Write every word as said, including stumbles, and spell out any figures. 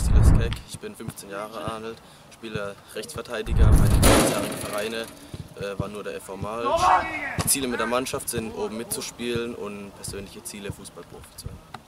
ich Silas Keck, ich bin fünfzehn Jahre alt, spiele Rechtsverteidiger. Meine bisherigen Vereine äh, waren nur der F V Malsch. Die Ziele mit der Mannschaft sind, oben mitzuspielen und persönliche Ziele, Fußballprofi zu werden.